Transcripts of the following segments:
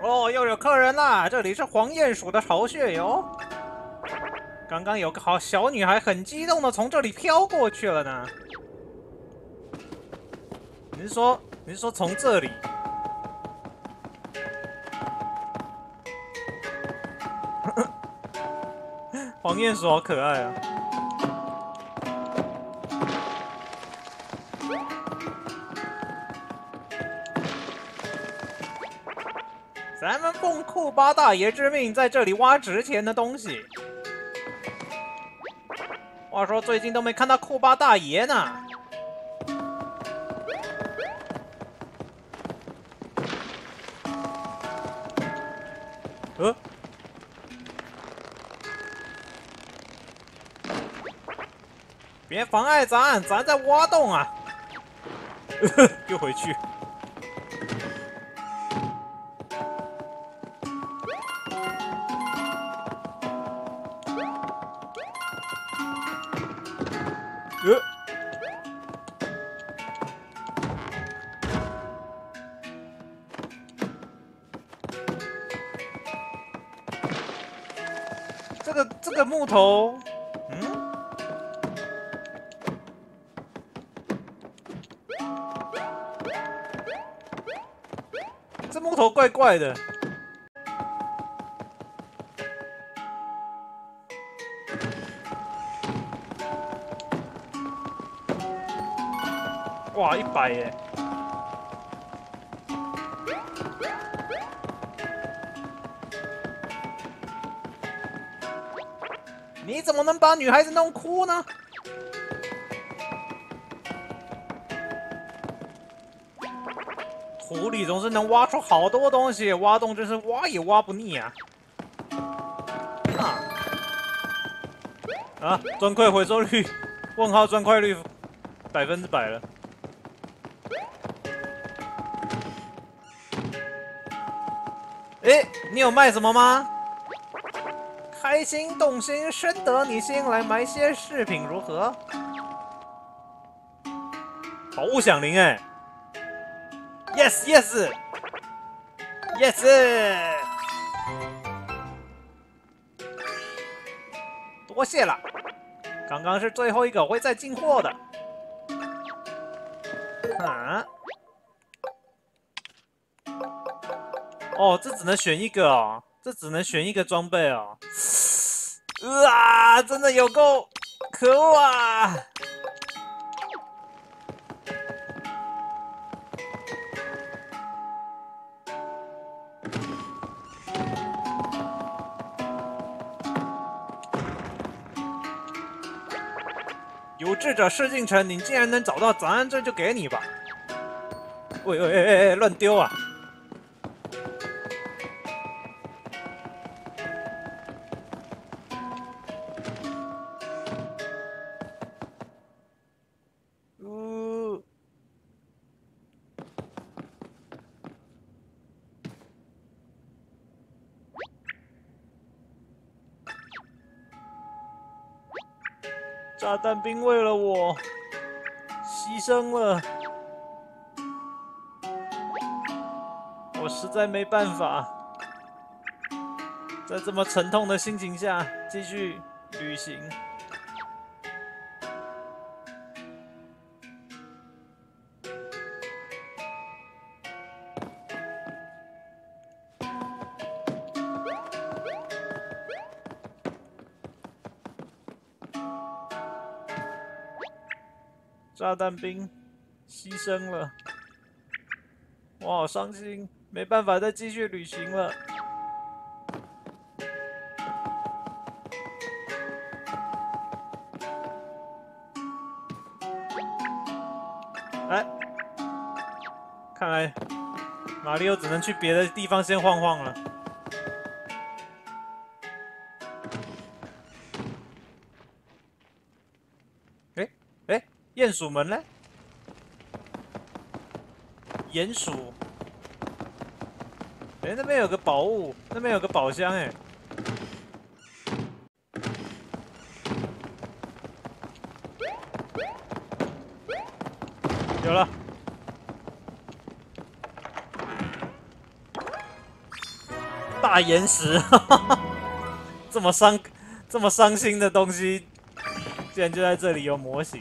哦，又有客人啦！这里是黄鼹鼠的巢穴哟。刚刚有个好小女孩很激动的从这里飘过去了呢。你是说从这里？黄鼹鼠好可爱啊！咱们奉库巴大爷之命，在这里挖值钱的东西。话说最近都没看到库巴大爷呢。别妨碍咱在挖洞啊！又回去。这个木头，这木头怪怪的。哇，100耶！你怎么能把女孩子弄哭呢？湖里总是能挖出好多东西，挖洞真是挖也挖不腻啊！砖块回收率，问号砖块率100%了。你有卖什么吗？开心动心，深得你心，来买些饰品如何？宝物响铃！Yes yes yes！ 多谢了，刚刚是最后一个会再进货的。哦，这只能选一个哦，这只能选一个装备哦。真的有够可恶啊！有志者事竟成，你既然能找到，咱这就给你吧。喂，乱丢啊！炸弹兵为了我牺牲了，我实在没办法，在这么沉痛的心情下继续旅行。炸弹兵牺牲了，我好伤心，没办法再继续旅行了。看来马里奥只能去别的地方先晃晃了。鼹鼠门呢？鼹鼠，那边有个宝物，那边有个宝箱有了。 大岩石，这么伤心的东西，竟然就在这里有模型。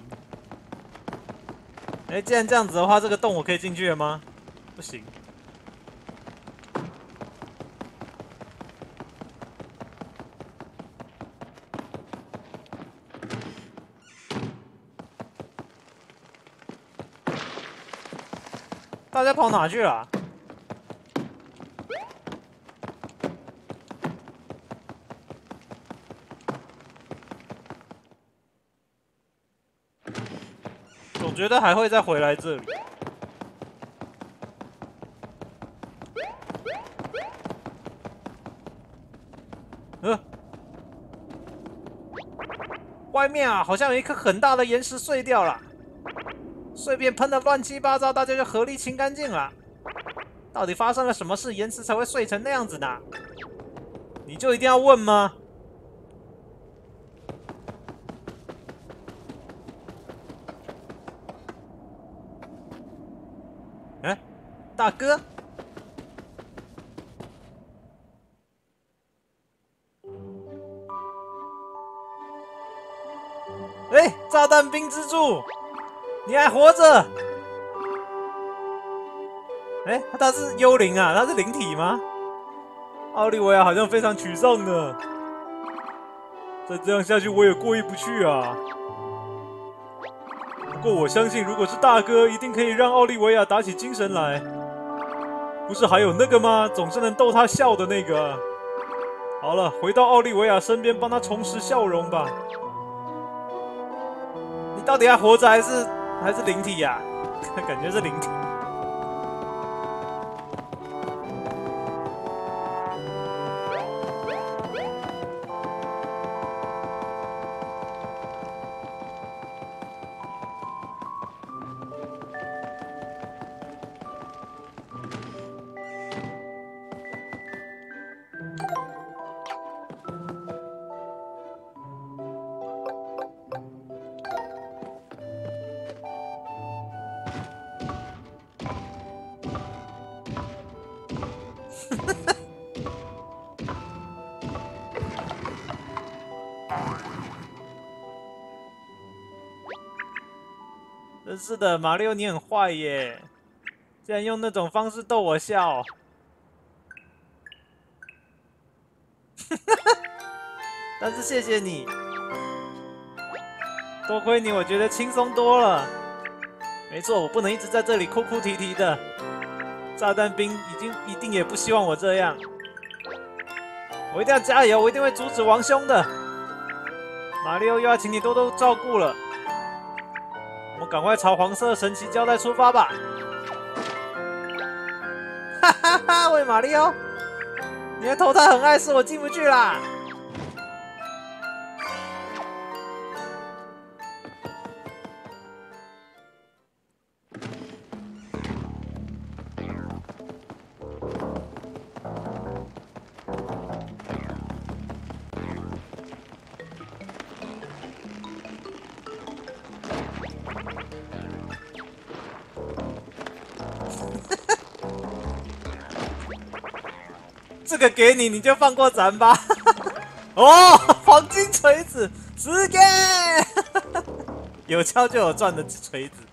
哎，既然这样子的话，这个洞我可以进去了吗？不行。大家跑哪去了？总觉得还会再回来这里。外面啊，好像有一颗很大的岩石碎掉了。碎片喷得乱七八糟，大家就合力清干净了。到底发生了什么事，岩石才会碎成那样子呢？你就一定要问吗？哎，大哥，哎，炸弹兵之助，你还活着？哎，他是幽灵啊，他是灵体吗？奥利维亚好像非常沮丧呢。再这样下去，我也过意不去啊。不过我相信，如果是大哥，一定可以让奥利维亚打起精神来。不是还有那个吗？总是能逗他笑的那个。好了，回到奥利维亚身边，帮他重拾笑容吧。你到底还活着还是灵体呀？感觉是灵体。真是的，马里奥你很坏耶！竟然用那种方式逗我笑。但是谢谢你，多亏你，我觉得轻松多了。没错，我不能一直在这里哭哭啼啼的。炸弹兵一定也不希望我这样。我一定要加油，我一定会阻止王兄的。马里奥又要请你多多照顾了。我们赶快朝黄色神奇胶带出发吧！哈哈哈，喂，马里奥，你的头太很碍事，我进不去啦。这个给你，你就放过咱吧。哦，黄金锤子，时间有敲就有赚的锤子，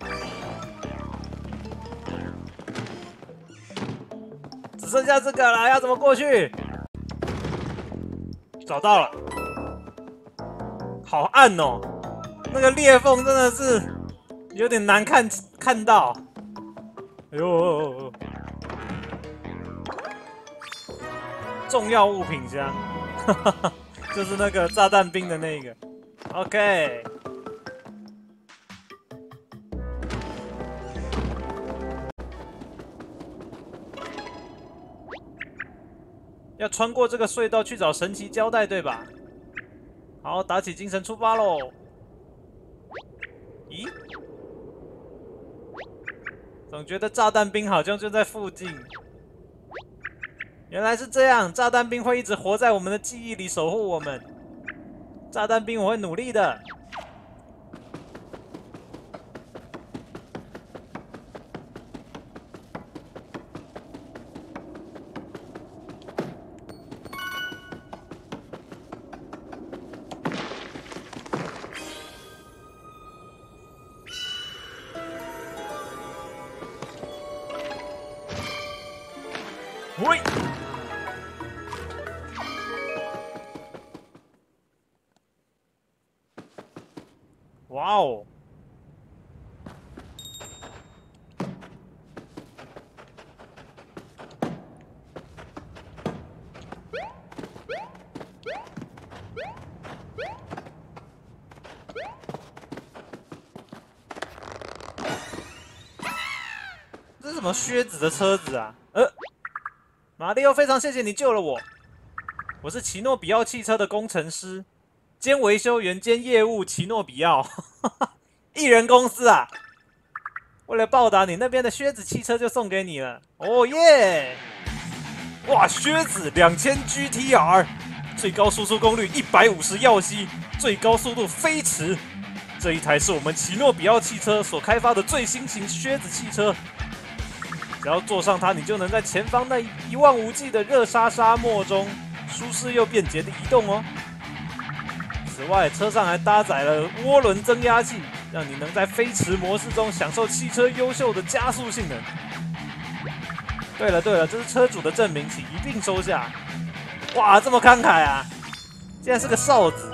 只剩下这个了，要怎么过去？找到了，好暗哦，那个裂缝真的是有点难看到。哎呦！重要物品箱，就是那个炸弹兵的那个。OK， 要穿过这个隧道去找神奇胶带，对吧？好，打起精神出发喽！咦？总觉得炸弹兵好像就在附近。原来是这样，炸弹兵会一直活在我们的记忆里，守护我们。炸弹兵，我会努力的。 喂！哇哦！这是什么靴子的车子啊？马里奥，非常谢谢你救了我。我是奇诺比奥汽车的工程师，兼维修员兼业务奇诺比奥，一人公司啊。为了报答你，那边的靴子汽车就送给你了。哦耶！哇，靴子2000 GTR， 最高输出功率150耀西，最高速度飞驰。这一台是我们奇诺比奥汽车所开发的最新型靴子汽车。只要坐上它，你就能在前方那一望无际的热沙沙漠中舒适又便捷的移动哦。此外，车上还搭载了涡轮增压器，让你能在飞驰模式中享受汽车优秀的加速性能。对了，这是车主的证明，请一并收下。哇，这么慷慨啊！竟然是个哨子。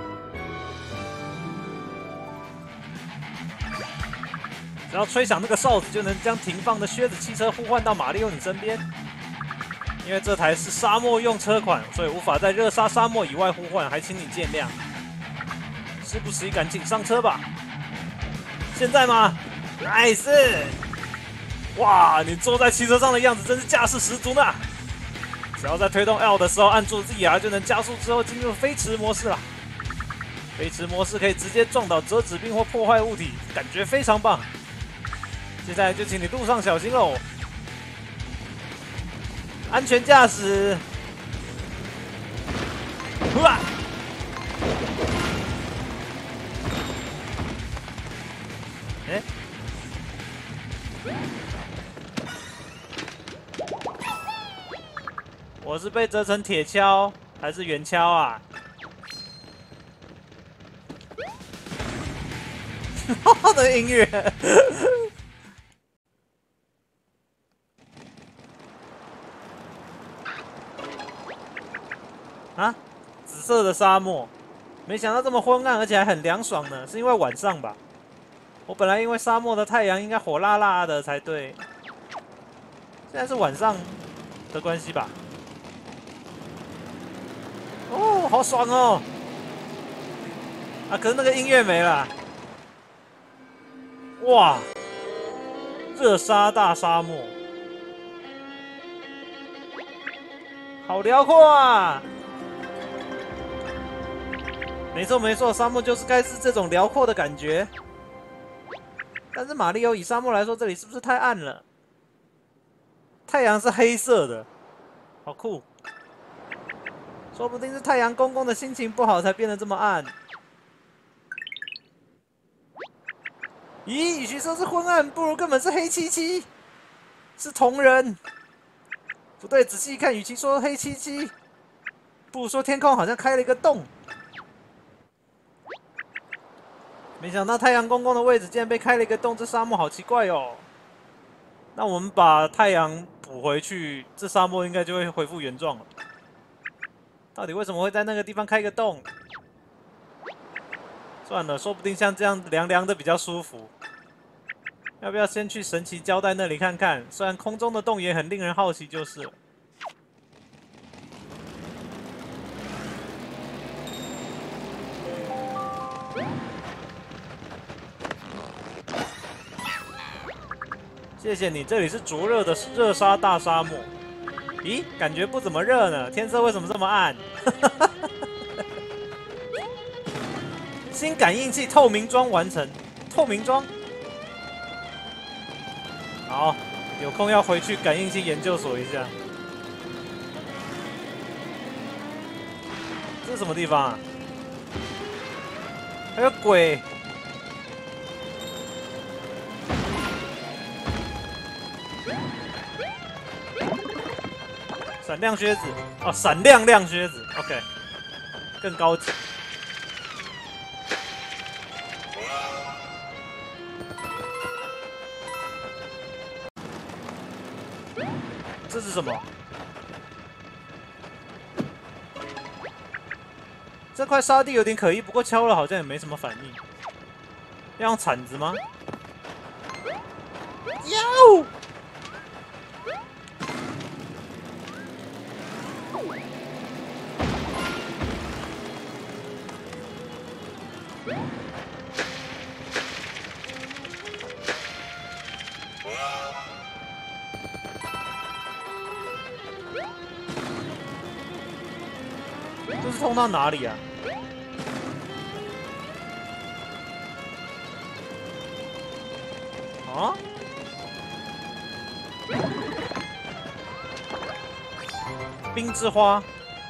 只要吹响那个哨子，就能将停放的靴子汽车呼唤到马里奥你身边。因为这台是沙漠用车款，所以无法在热沙沙漠以外呼唤，还请你见谅。事不宜迟，赶紧上车吧！现在吗 ？Nice！ 哇，你坐在汽车上的样子真是架势十足呢！只要在推动 L 的时候按住 ZR， 就能加速之后进入飞驰模式了。飞驰模式可以直接撞倒折纸兵或破坏物体，感觉非常棒。接下来就请你路上小心喽，安全驾驶。哇！哎，我是被折成铁锹还是圆锹啊？好的音乐。啊，紫色的沙漠，没想到这么昏暗，而且还很凉爽呢。是因为晚上吧？我本来因为沙漠的太阳应该火辣辣的才对，现在是晚上的关系吧？哦，好爽哦！啊，可是那个音乐没了。哇，热沙大沙漠，好辽阔啊！没错，沙漠就是该是这种辽阔的感觉。但是马里奥以沙漠来说，这里是不是太暗了？太阳是黑色的，好酷！说不定是太阳公公的心情不好才变得这么暗。咦，与其说是昏暗，不如根本是黑漆漆，是同人。不对，仔细一看，与其说黑漆漆，不如说天空好像开了一个洞。没想到太阳公公的位置竟然被开了一个洞，这沙漠好奇怪哦。那我们把太阳补回去，这沙漠应该就会恢复原状了。到底为什么会在那个地方开个洞？算了，说不定像这样凉凉的比较舒服。要不要先去神奇胶带那里看看？虽然空中的洞也很令人好奇，就是了。谢谢你，这里是灼热的热沙大沙漠。咦，感觉不怎么热呢，天色为什么这么暗？新感应器透明装完成，透明装。好，有空要回去感应器研究所一下。这是什么地方啊？还有鬼！闪亮靴子哦，闪亮亮靴子 ，OK， 更高级。这是什么？ 这块沙地有点可疑，不过敲了好像也没什么反应。要用铲子吗？哟！这是通到哪里啊？啊？冰之花。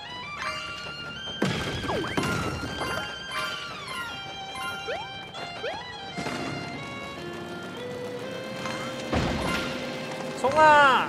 冲啊！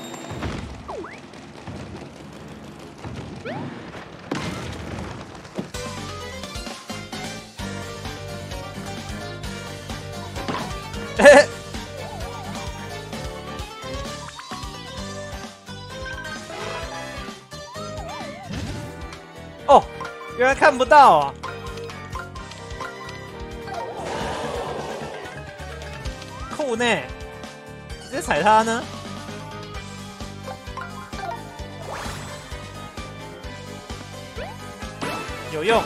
哦，原来看不到啊！酷呢，直接踩它呢？有用，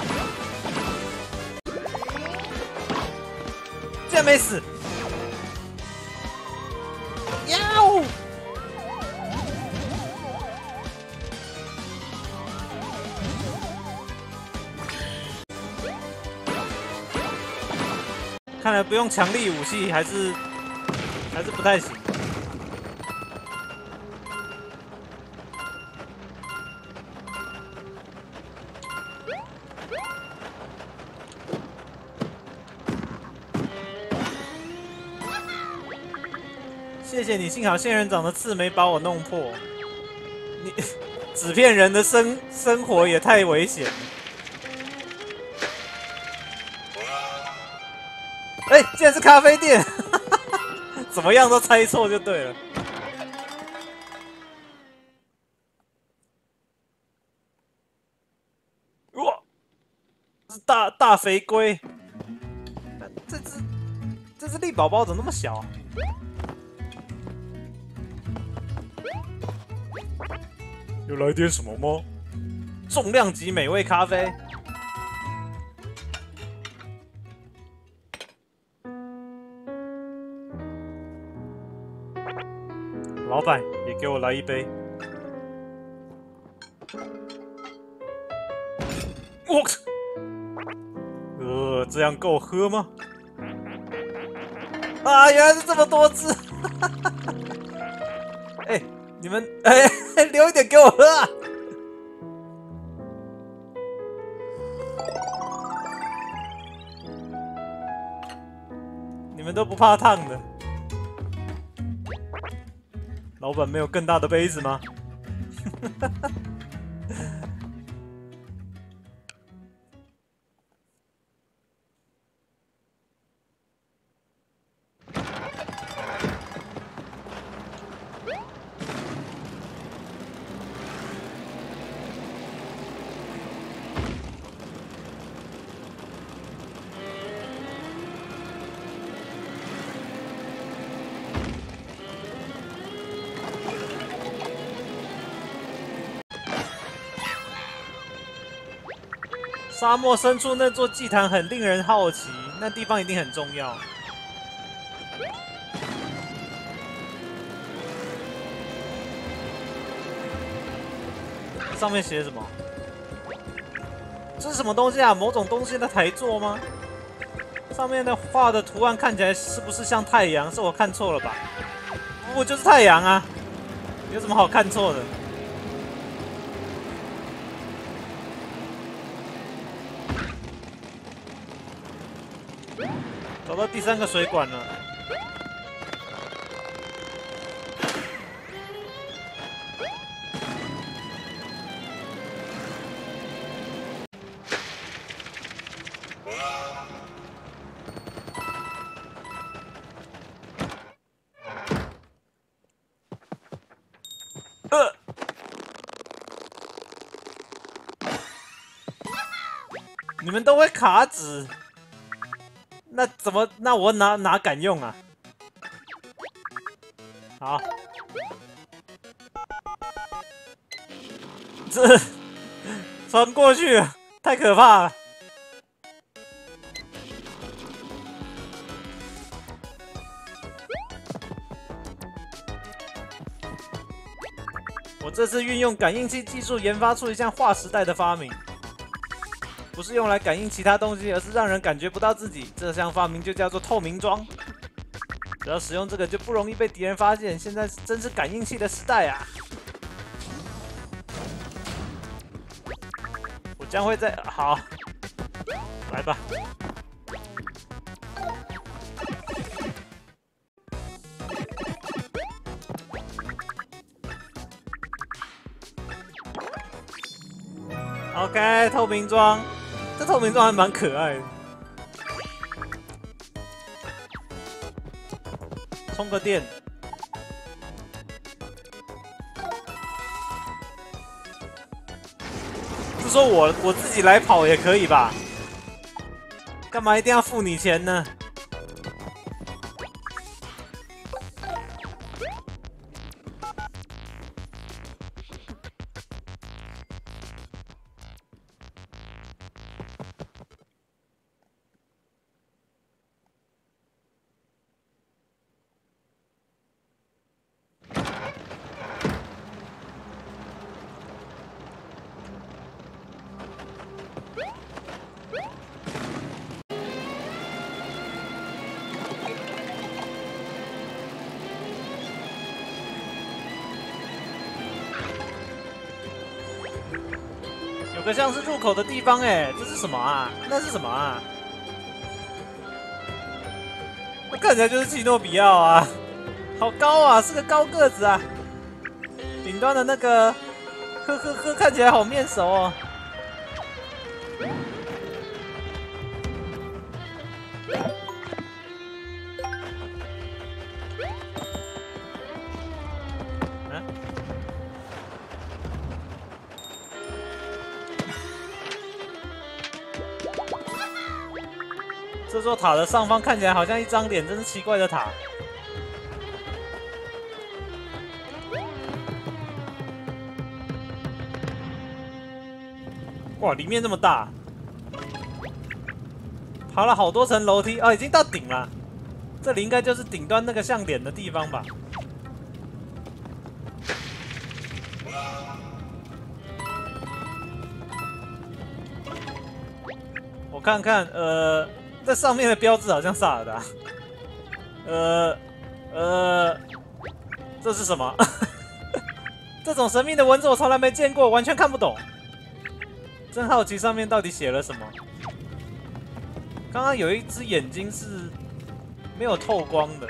竟然没死！哟！看来不用强力武器还是不太行。谢谢你，幸好仙人掌的刺没把我弄破。你纸片人的生活也太危险了。哎，竟然是咖啡店，怎么样都猜错就对了。哇，是大肥龟。这只力宝宝怎么那么小啊？有来点什么吗？重量级美味咖啡。老板，也给我来一杯。我，这样够喝吗？啊，原来是这么多只！哎，你们留一点给我喝啊！你们都不怕烫的？老板没有更大的杯子吗？沙漠深处那座祭坛很令人好奇，那地方一定很重要。上面写什么？这是什么东西啊？某种东西的台座吗？上面的画的图案看起来是不是像太阳？是我看错了吧？不，就是太阳啊！有什么好看错的？找到第3个水管了。 你们都会卡纸，那怎么？那我哪敢用啊？好，这穿过去了，太可怕了。我这次运用感应器技术研发出一项划时代的发明，不是用来感应其他东西，而是让人感觉不到自己。这项发明就叫做透明装。只要使用这个，就不容易被敌人发现。现在真是感应器的时代啊！我将会在好，来吧。OK， 透明装，这透明装还蛮可爱的。充个电。是说我自己来跑也可以吧？干嘛一定要付你钱呢？有个像是入口的地方，哎，这是什么啊？那是什么啊？那看起来就是奇诺比奥啊，好高啊，是个高个子啊。顶端的那个，呵，看起来好面熟哦。这座塔的上方看起来好像一张脸，真是奇怪的塔。哇，里面这么大，爬了好多层楼梯哦，已经到顶了。这里应该就是顶端那个像脸的地方吧？我看看，这上面的标志好像萨尔达。这是什么？这种神秘的文字我从来没见过，完全看不懂。真好奇上面到底写了什么。刚刚有一只眼睛是没有透光的，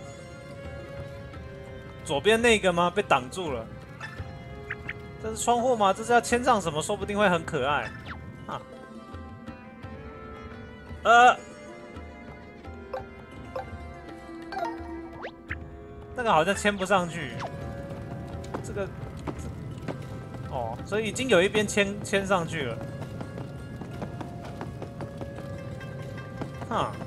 左边那个吗？被挡住了。这是窗户吗？这是要签上什么？说不定会很可爱。啊。那个好像牵不上去。这个，哦，所以已经有一边牵上去了。哼。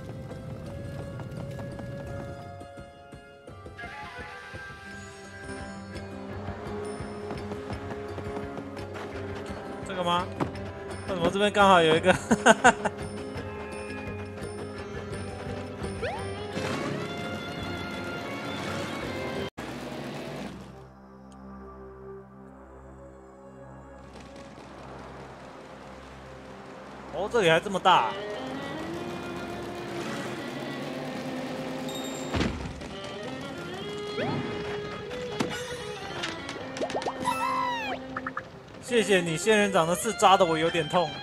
这个吗？为什么这边刚好有一个？哦，这里还这么大。谢谢你，仙人掌的刺扎得我有点痛。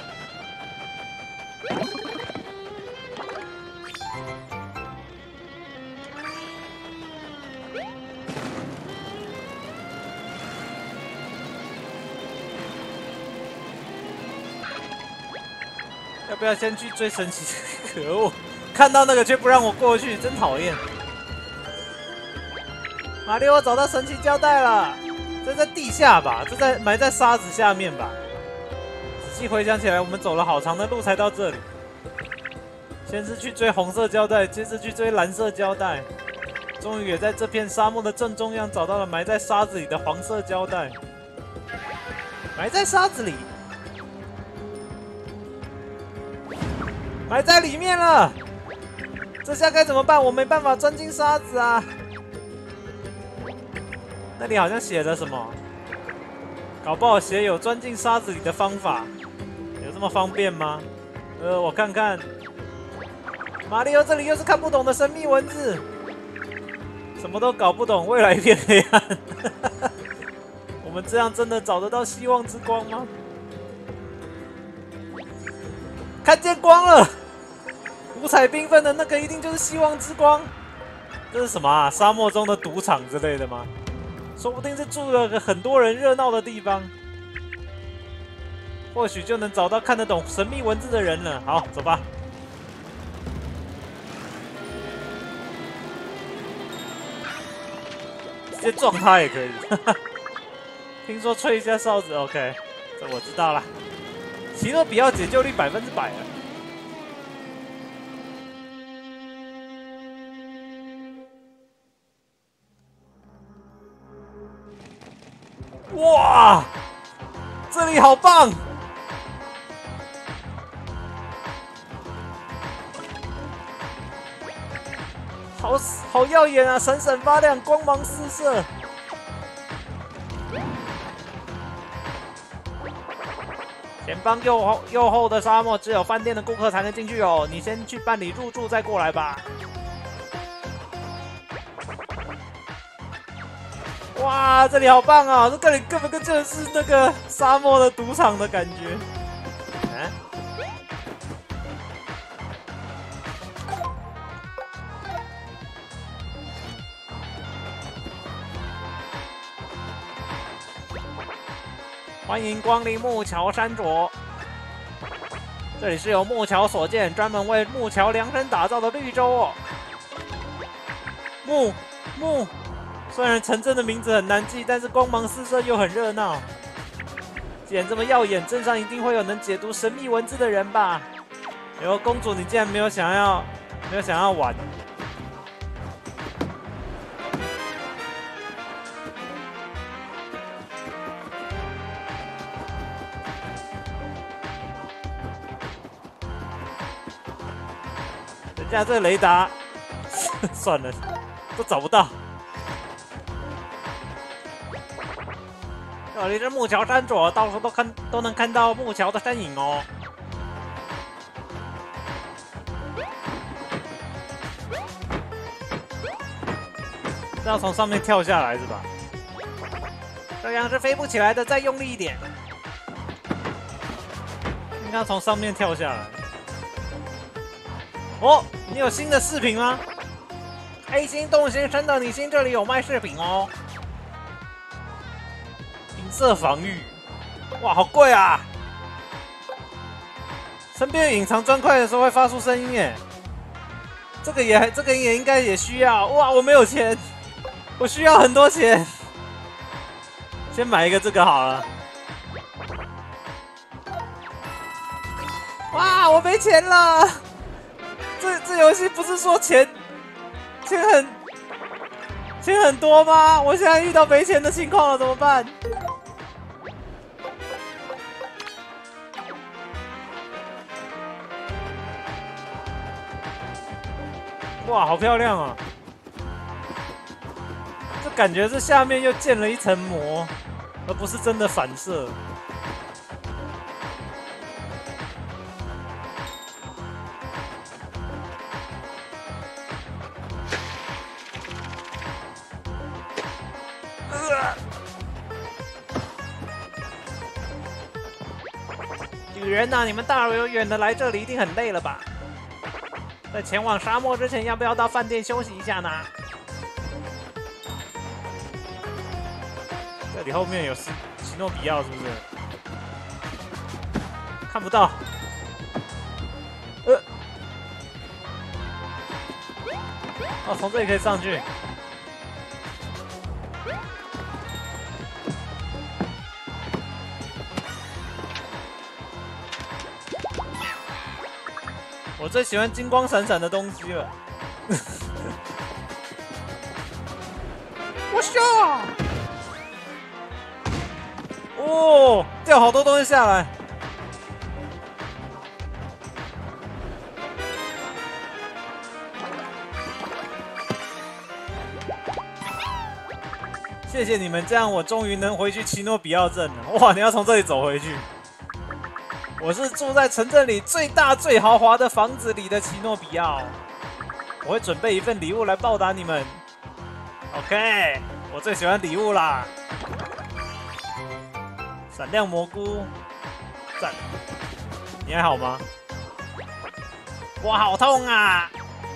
要不要先去追神奇？可恶！看到那个却不让我过去，真讨厌。马里奥找到神奇胶带了，这在地下吧？这在埋在沙子下面吧？仔细回想起来，我们走了好长的路才到这里。先是去追红色胶带，接着去追蓝色胶带，终于也在这片沙漠的正中央找到了埋在沙子里的黄色胶带。埋在沙子里，埋在里面了。这下该怎么办？我没办法钻进沙子啊！那里好像写了什么，搞不好写有钻进沙子里的方法，有这么方便吗？我看看。马里奥这里又是看不懂的神秘文字，什么都搞不懂，未来一片黑暗。我们这样真的找得到希望之光吗？看见光了，五彩缤纷的那个一定就是希望之光。这是什么啊？沙漠中的赌场之类的吗？说不定是住了个很多人热闹的地方，或许就能找到看得懂神秘文字的人了。好，走吧。直接撞他也可以。听说吹一下哨子 ，OK， 这我知道了。奇乐比奥解救率100%了。哇，这里好棒！好耀眼啊，闪闪发亮，光芒四射。前方右后的沙漠只有饭店的顾客才能进去哦，你先去办理入住再过来吧。哇，这里好棒啊！这里根本就是那个沙漠的赌场的感觉。啊？欢迎光临木桥山卓，这里是由木桥所建，专门为木桥量身打造的绿洲哦。木，虽然城镇的名字很难记，但是光芒四射又很热闹。既然这么耀眼，镇上一定会有能解读神秘文字的人吧？哟，公主，你竟然没有想要玩？人家这雷达，算了，都找不到。这里是木桥山左，到处都能看到木桥的身影哦。是要从上面跳下来是吧？这样是飞不起来的，再用力一点。应该从上面跳下来。哦，你有新的饰品吗 ？A 星动心生的你心这里有卖饰品哦。银色防御，哇，好贵啊！身边有隐藏砖块的时候会发出声音耶。这个也应该也需要。哇，我没有钱，我需要很多钱。先买一个这个好了。哇，我没钱了。这游戏不是说钱很多吗？我现在遇到没钱的情况了，怎么办？哇，好漂亮啊！这感觉是下面又建了一层膜，而不是真的反射。旅人呐，你们大老远的来这里，一定很累了吧？在前往沙漠之前，要不要到饭店休息一下呢？这里后面有奇诺比奥是不是？看不到。哦，从这里可以上去。 最喜欢金光闪闪的东西了。我笑。哦，掉好多东西下来。谢谢你们，这样我终于能回去奇诺比奥镇了。哇，你要从这里走回去？我是住在城镇里最大最豪华的房子里的奇诺比奥。我会准备一份礼物来报答你们。OK， 我最喜欢礼物啦！闪亮蘑菇，赞！你还好吗？我好痛啊！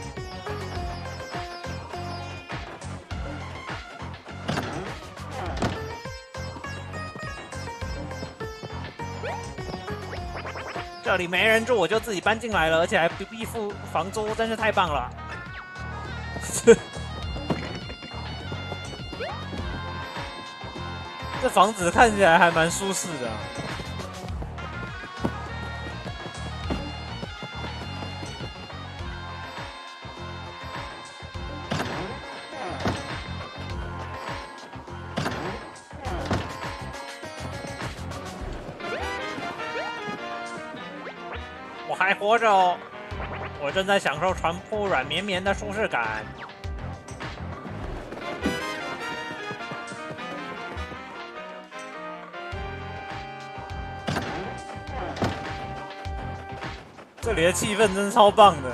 这里没人住，我就自己搬进来了，而且还不必付房租，真是太棒了。这房子看起来还蛮舒适的。我还活着哦，我正在享受床铺软绵绵的舒适感。这里的气氛真是超棒的。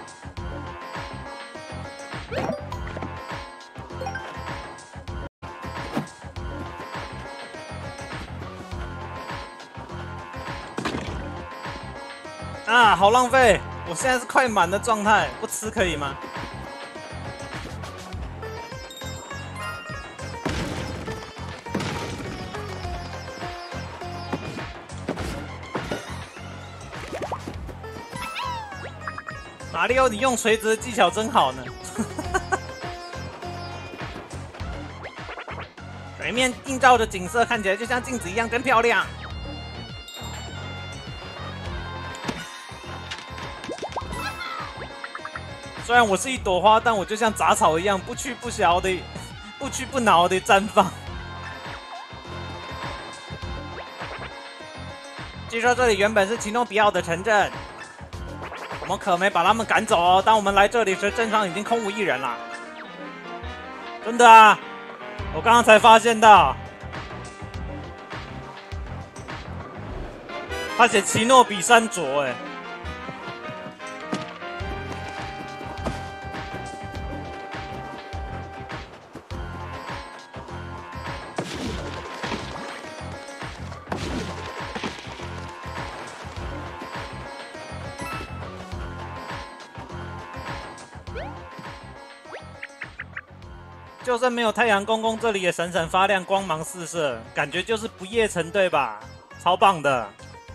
啊，好浪费！我现在是快满的状态，不吃可以吗？马里奥，你用锤子的技巧真好呢。水面映照的景色看起来就像镜子一样，真漂亮。虽然我是一朵花，但我就像杂草一样，不屈不挠的绽放。据说这里原本是奇诺比奥的城镇。我们可没把他们赶走哦。当我们来这里时，镇上已经空无一人了。真的啊，我刚刚才发现到，他写奇诺比山卓，哎，就算没有太阳公公，这里也闪闪发亮，光芒四射，感觉就是不夜城，对吧？超棒的！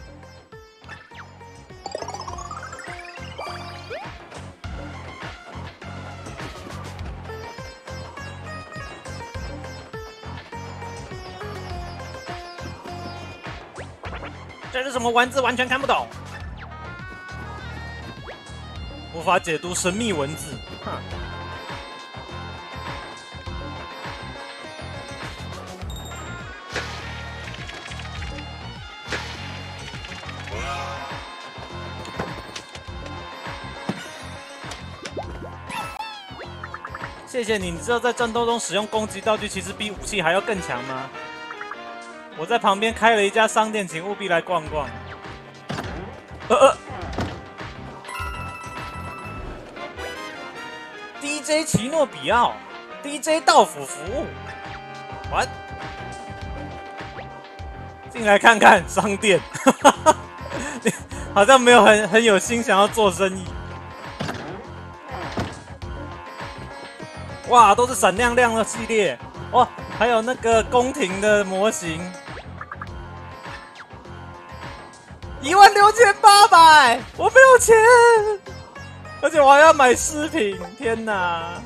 这是什么文字？完全看不懂，无法解读神秘文字。哼。谢谢你，你知道在战斗中使用攻击道具其实比武器还要更强吗？我在旁边开了一家商店，请务必来逛逛。DJ 奇诺比奥 ，DJ 到府服务。What？ 进来看看商店，好像没有很有心想要做生意。哇，都是闪亮亮的系列哦，还有那个宫廷的模型，16800，我没有钱，而且我还要买饰品，天哪！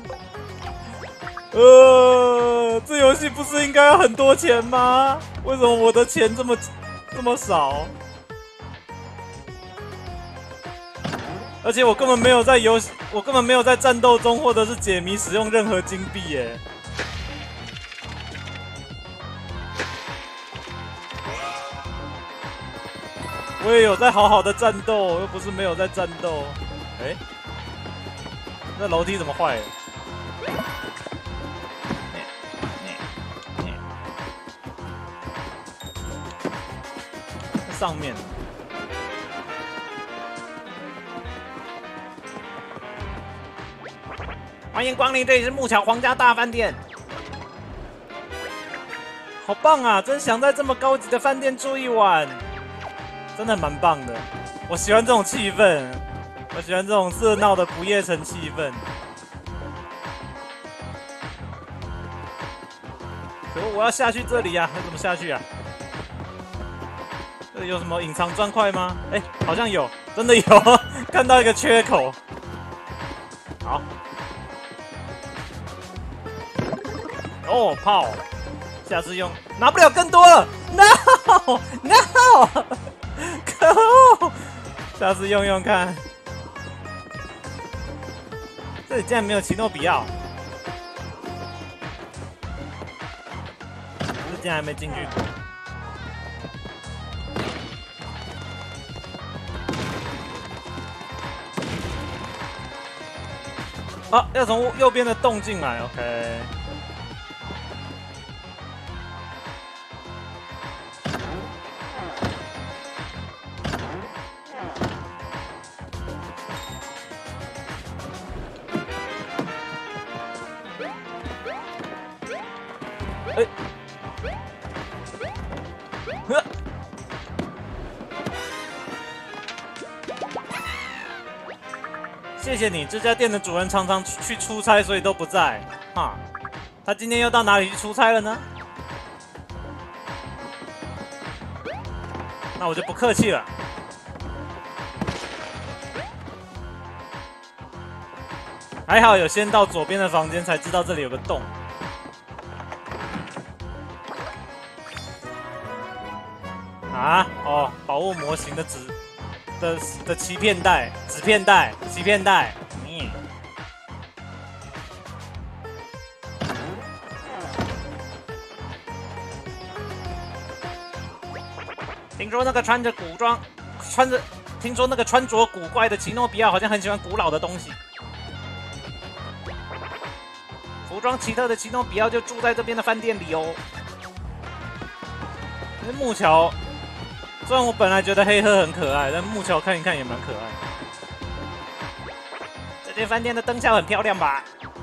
这游戏不是应该要很多钱吗？为什么我的钱这么少？ 而且我根本没有在游戏，我根本没有在战斗中或者是解谜使用任何金币耶。我也有在好好的战斗，又不是没有在战斗。哎，那楼梯怎么坏了？上面。欢迎光临，这里是木桥皇家大饭店。好棒啊！真想在这么高级的饭店住一晚，真的蛮棒的。我喜欢这种气氛，我喜欢这种热闹的不夜城气氛。可我要下去这里呀、要怎么下去啊？这里有什么隐藏砖块吗？哎，好像有，真的有，看到一个缺口。好。哦，炮！下次用拿不了更多了 ，no no， 可恶！下次用用看。这里竟然没有奇诺比奥，这竟然还没进去过。啊，要从右边的洞进来 ，OK。哎，谢谢你，这家店的主人常常去出差，所以都不在。哈，他今天又到哪里去出差了呢？那我就不客气了。还好有先到左边的房间，才知道这里有个洞。啊，哦，宝物模型的欺骗袋、纸片袋、欺骗袋。听说那个听说那个穿着古怪的奇诺比奥好像很喜欢古老的东西。服装奇特的奇诺比奥就住在这边的饭店里哦。那木桥。虽然我本来觉得黑鹤很可爱，但木桥看一看也蛮可爱。这间饭店的灯效很漂亮吧？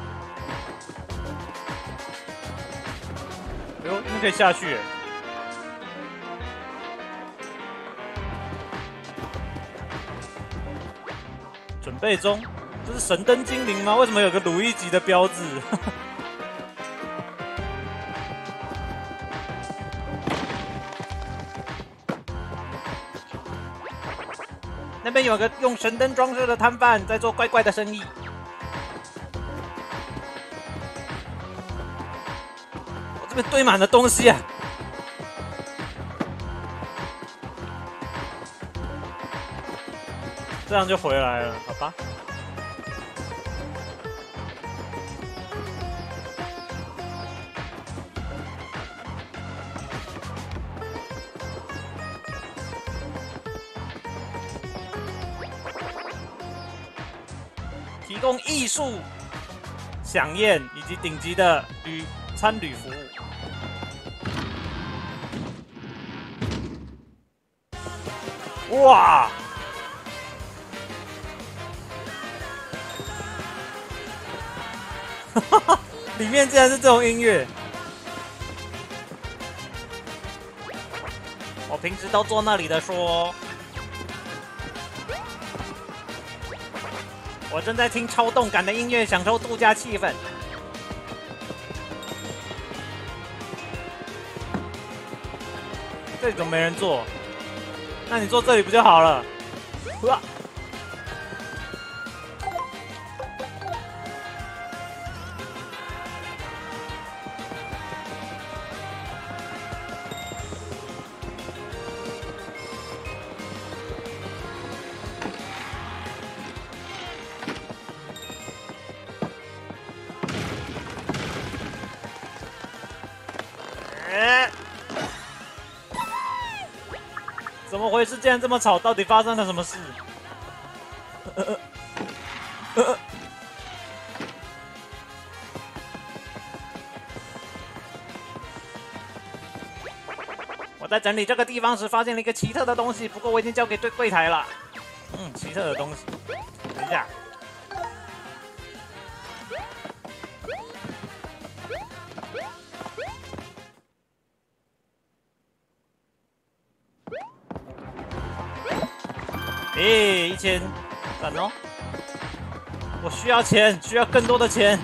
哎呦，那可以下去。准备中，这是神灯精灵吗？为什么有个鲁伊级的标志？那边有个用神灯装饰的摊贩在做怪怪的生意。我这边堆满了东西啊！这样就回来了，好吧？提供艺术飨宴以及顶级的餐旅服务。哇！里面竟然是这种音乐。我平时都坐那里的说。我正在听超动感的音乐，享受度假气氛。这里怎么没人坐？那你坐这里不就好了？哇！ 怎么回事？竟然这么吵，到底发生了什么事？我在整理这个地方时发现了一个奇特的东西，不过我已经交给柜台了。奇特的东西。等一下。1000，赞哦！我需要钱，需要更多的钱。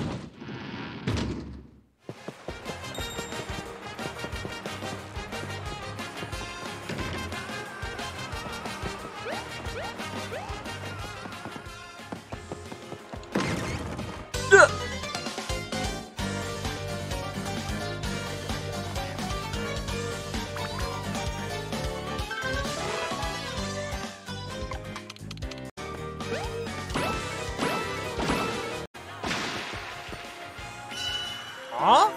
啊！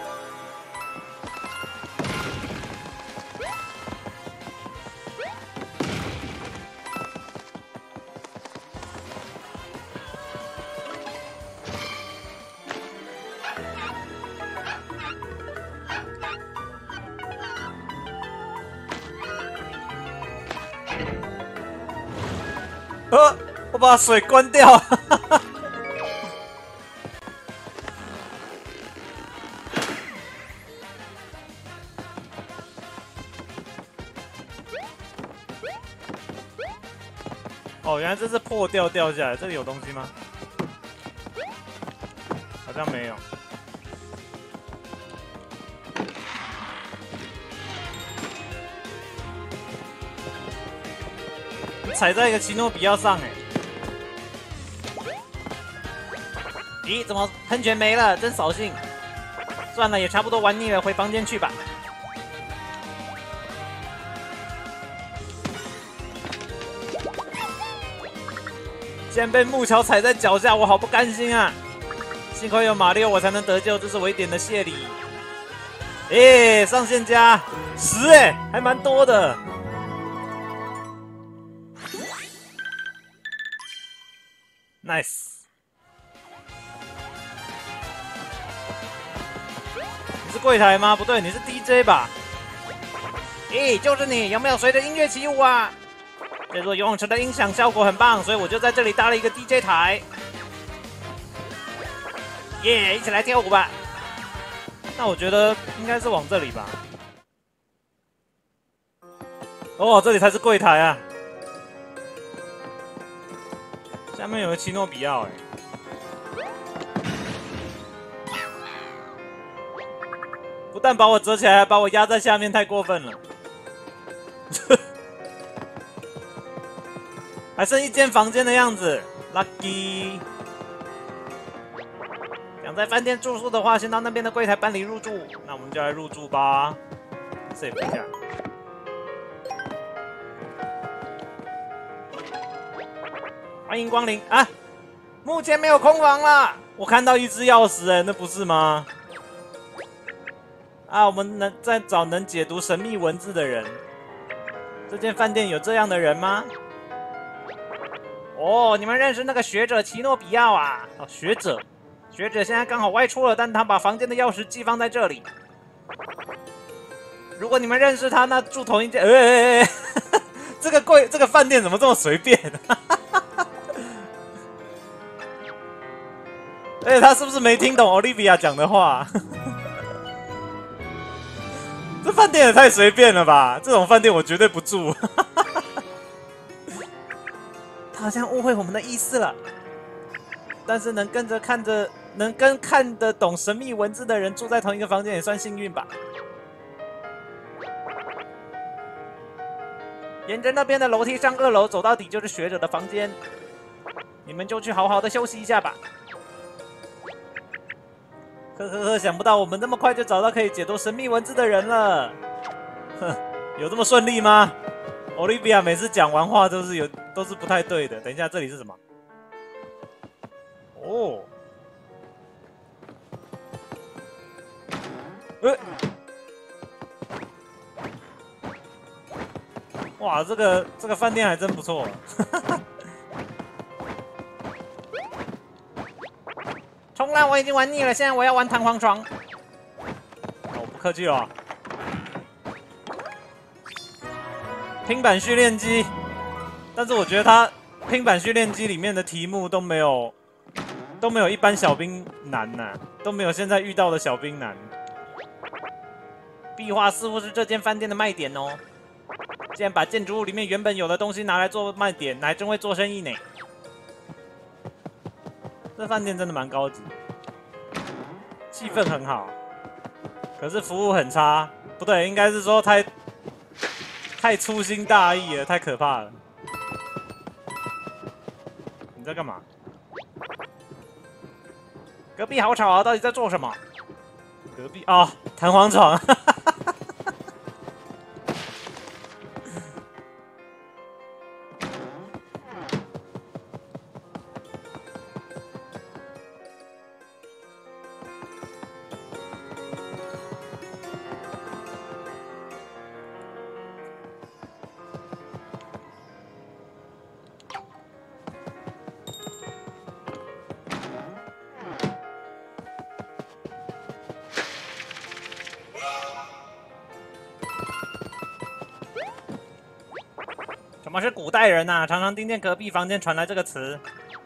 我把水关掉。哦，原来这是破掉掉下来，这里有东西吗？好像没有。你踩在一个奇诺比亚上，哎。咦，怎么喷泉没了？真扫兴。算了，也差不多玩腻了，回房间去吧。竟然被木桥踩在脚下，我好不甘心啊！幸亏有马六，我才能得救，这是我一点的谢礼。上线加10，还蛮多的。Nice。你是柜台吗？不对，你是 DJ 吧？就是你，有没有随着音乐起舞啊？这座游泳池的音响效果很棒，所以我就在这里搭了一个 DJ 台。一起来跳舞吧！那我觉得应该是往这里吧。哦，这里才是柜台啊！下面有个奇诺比奥，不但把我折起来，还把我压在下面，太过分了。还剩一间房间的样子 ，lucky。想在饭店住宿的话，先到那边的柜台办理入住。那我们就来入住吧。save 一下。欢迎光临啊！目前没有空房了。我看到一只钥匙，那不是吗？我们在找能解读神秘文字的人。这间饭店有这样的人吗？你们认识那个学者奇诺比奥啊？学者现在刚好外出了，但他把房间的钥匙寄放在这里。如果你们认识他，那住同一间。这个饭店怎么这么随便？他是不是没听懂 Olivia 讲的话？这饭店也太随便了吧！这种饭店我绝对不住。他好像误会我们的意思了。但是能跟看得懂神秘文字的人住在同一个房间也算幸运吧。沿着那边的楼梯上2楼，走到底就是学者的房间。你们就去好好的休息一下吧。想不到我们这么快就找到可以解读神秘文字的人了。有这么顺利吗 ？Olivia 每次讲完话都是不太对的。等一下，这里是什么？ 哇，这个饭店还真不错。冲浪我已经玩腻了，现在我要玩弹簧床。哦，不客气了。拼板训练机，但是我觉得它拼板训练机里面的题目都没有一般小兵难呐、都没有现在遇到的小兵难。壁画似乎是这间饭店的卖点哦。竟然把建筑物里面原本有的东西拿来做卖点，还真会做生意呢。这饭店真的蛮高级，气氛很好，可是服务很差。不对，应该是说太粗心大意了，太可怕了。你在干嘛？隔壁好吵啊！到底在做什么？隔壁啊，弹簧床。什么是古代人啊？常常听见隔壁房间传来这个词。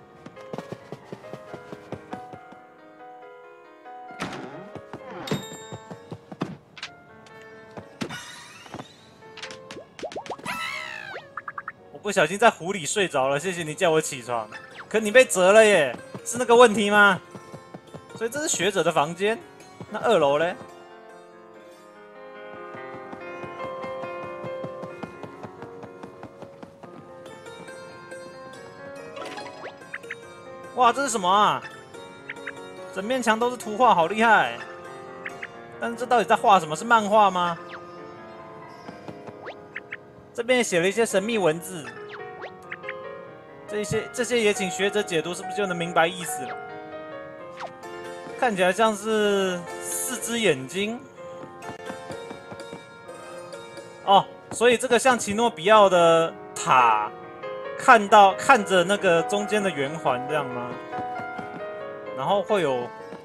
我不小心在湖里睡着了，谢谢你叫我起床。可你被折了耶，是那个问题吗？所以这是学者的房间，那2楼嘞？哇，这是什么啊？整面墙都是图画，好厉害！但是这到底在画什么？是漫画吗？这边也写了一些神秘文字，这些也请学者解读，是不是就能明白意思了？看起来像是4只眼睛。哦，所以这个像奇诺比奥的塔。看着那个中间的圆环这样吗？然后会有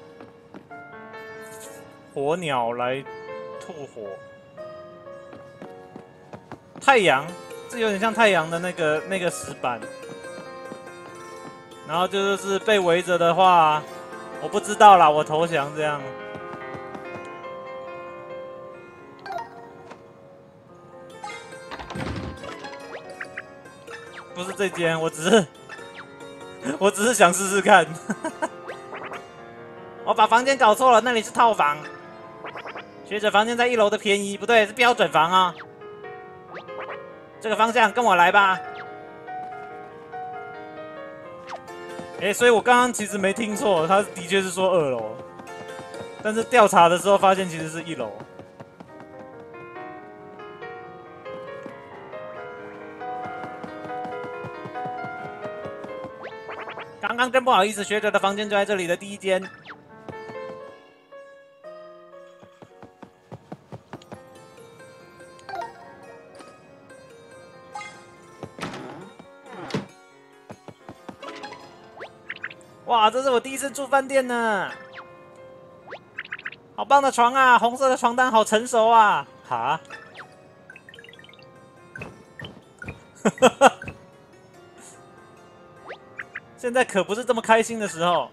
火鸟来吐火。太阳，这有点像太阳的那个石板。然后就是被围着的话，我不知道啦，我投降这样。不是这间，我只是想试试看。我把房间搞错了，那里是套房。学者房间在1楼的便宜，不对，是标准房啊、哦。这个方向跟我来吧。所以我刚刚其实没听错，他的确是说2楼，但是调查的时候发现其实是1楼。刚刚真不好意思，学者的房间就在这里的第1间。哇，这是我第1次住饭店呢，好棒的床啊！红色的床单好成熟啊！哈，现在可不是这么开心的时候。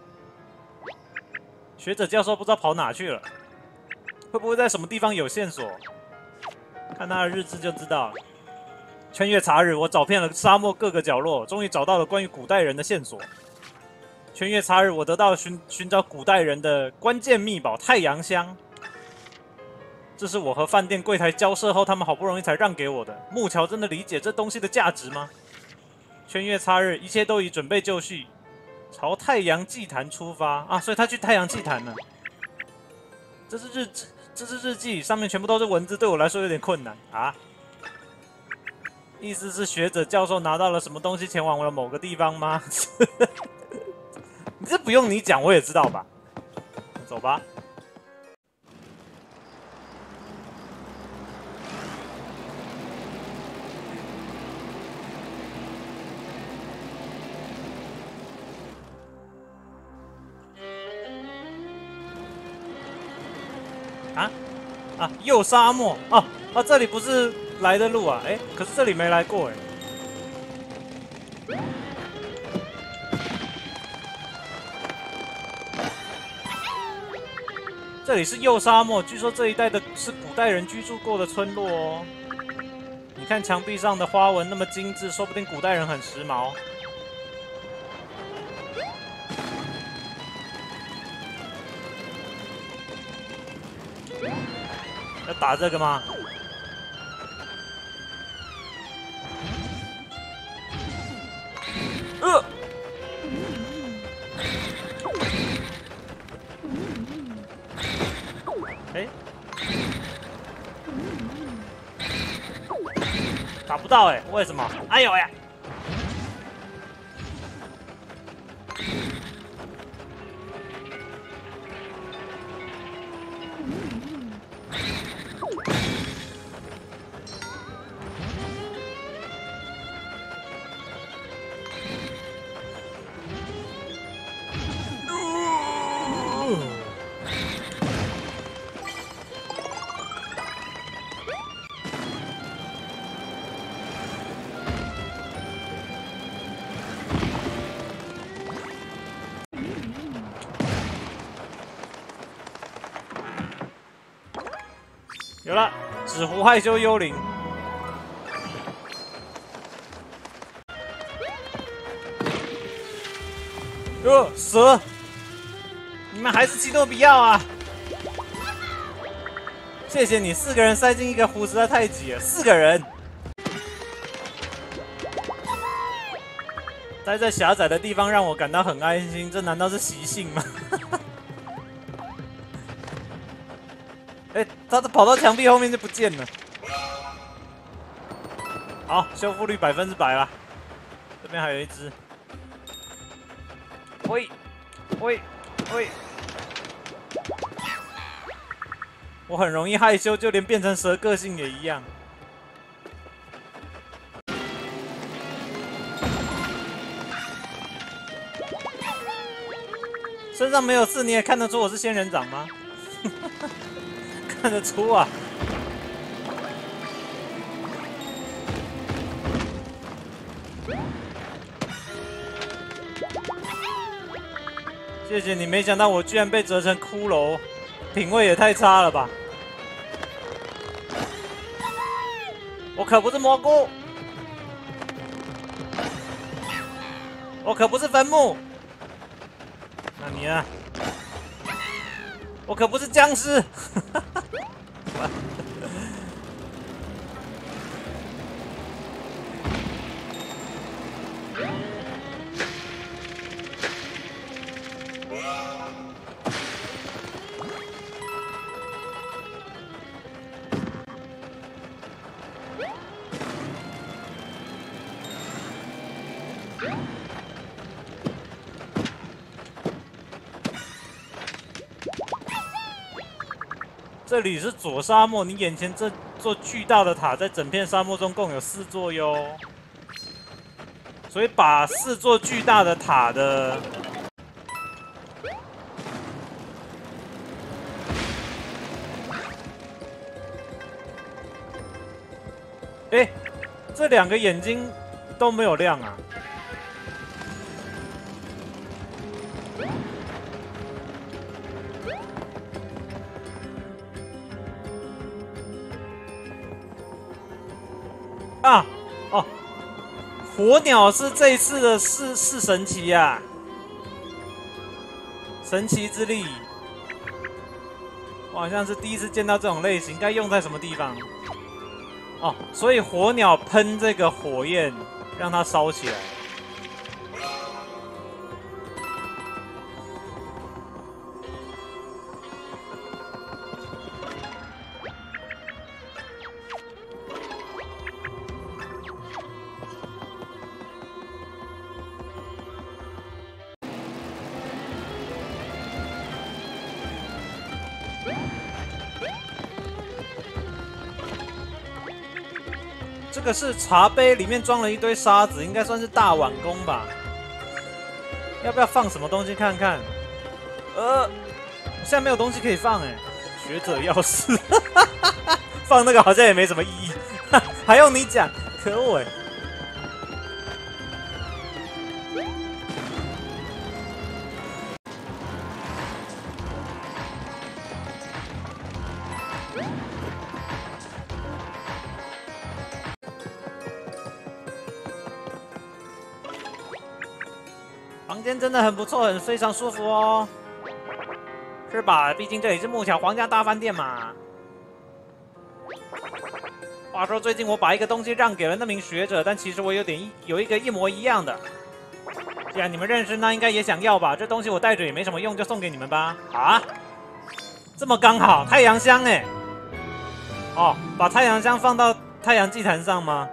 学者教授不知道跑哪去了，会不会在什么地方有线索？看他的日志就知道了。圈月查日，我找遍了沙漠各个角落，终于找到了关于古代人的线索。圈月查日，我得到了寻找古代人的关键秘宝——太阳香。这是我和饭店柜台交涉后，他们好不容易才让给我的。木桥真的理解这东西的价值吗？圈月擦日，一切都已准备就绪，朝太阳祭坛出发啊！所以他去太阳祭坛了。这是日记，上面全部都是文字，对我来说有点困难啊。意思是学者教授拿到了什么东西，前往了某个地方吗？这不用你讲，我也知道吧。走吧。 啊啊！右沙漠哦哦，这里不是来的路啊？哎，可是这里没来过哎。这里是右沙漠，据说这一带的是古代人居住过的村落哦。你看墙壁上的花纹那么精致，说不定古代人很时髦。要打这个吗？哎，打不到哎，为什么？哎呦呀！有了，纸糊害羞幽灵。蛇！你们还是基诺比奥啊！谢谢你，4个人塞进一个湖实在太挤了，4个人。待在狭窄的地方让我感到很安心，这难道是习性吗？哎，他都跑到墙壁后面就不见了。好，修复率100%啦。这边还有一只。喂，喂，喂！我很容易害羞，就连变成蛇个性也一样。身上没有刺，你也看得出我是仙人掌吗？看得出啊。谢谢你，没想到我居然被折成骷髅，品味也太差了吧！我可不是蘑菇，我可不是坟墓。那你呢？我可不是僵尸。这里是左沙漠，你眼前这座巨大的塔在整片沙漠中共有4座哟，所以把4座巨大的塔的这2个眼睛都没有亮啊。啊，哦，火鸟是这一次的是神奇呀、神奇之力，我好像是第一次见到这种类型，该用在什么地方？哦，所以火鸟喷这个火焰，让它烧起来。这个是茶杯，里面装了一堆沙子，应该算是大碗公吧？要不要放什么东西看看？现在没有东西可以放哎。 学者钥匙，放那个好像也没什么意义，还用你讲？可恶哎！房间真的很不错，非常舒服哦，是吧？毕竟这里是木桥皇家大饭店嘛。话说最近我把一个东西让给了那名学者，但其实我有一个一模一样的。既然你们认识，那应该也想要吧？这东西我带着也没什么用，就送给你们吧。啊？这么刚好，太阳香哎！哦，把太阳香放到太阳祭坛上吗？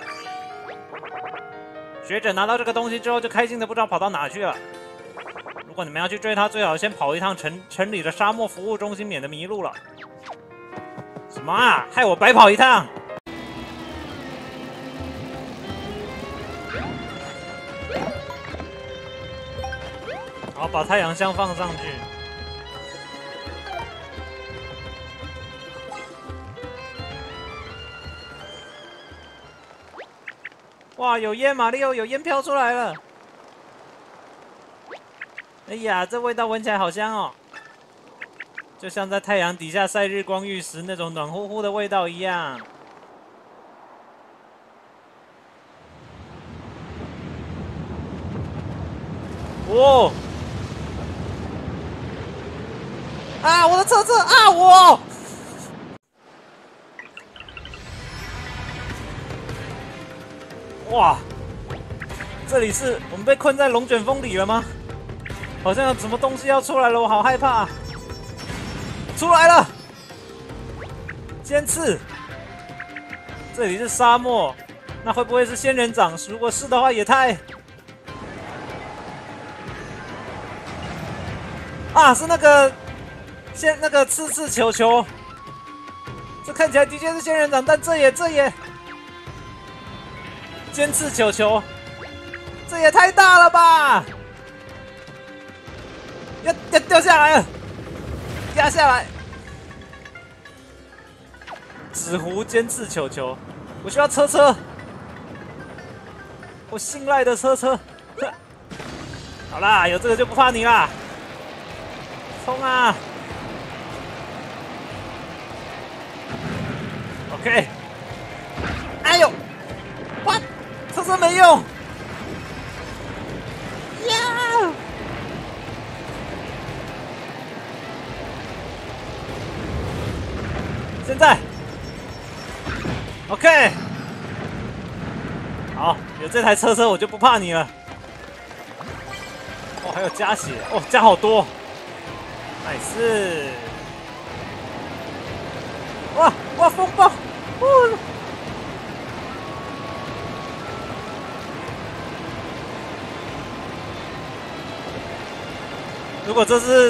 学者拿到这个东西之后，就开心的不知道跑到哪去了。如果你们要去追他，最好先跑一趟城里的沙漠服务中心，免得迷路了。什么啊？害我白跑一趟！好，把太阳香放上去。哇，有烟，马里奥，有烟飘出来了！哎呀，这味道闻起来好香哦，就像在太阳底下晒日光浴时那种暖乎乎的味道一样。哦！啊，我的车车啊，我！哇，这里是我们被困在龙卷风里了吗？好像有什么东西要出来了，我好害怕！出来了，尖刺！这里是沙漠，那会不会是仙人掌？如果是的话，也太……啊，是那个刺球球，这看起来的确是仙人掌，但这也尖刺球球，这也太大了吧！要掉下来了，压下来！纸糊尖刺球球，我需要车车，我信赖的车车。好啦，有这个就不怕你啦，冲啊 ！OK， 哎呦，哇，车车没用。呀！现在 ，OK， 好，有这台车车我就不怕你了。哦，还有加血，哦，加好多，nice！哇，风暴，哦！如果这是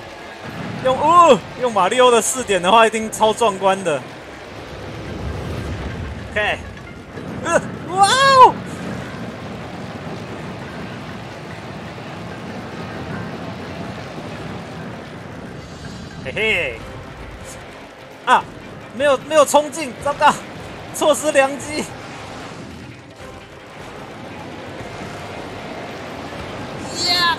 用马里奥的4点的话，一定超壮观的。OK， 哇哦！嘿嘿，啊，没有冲劲，糟糕，错失良机。呀！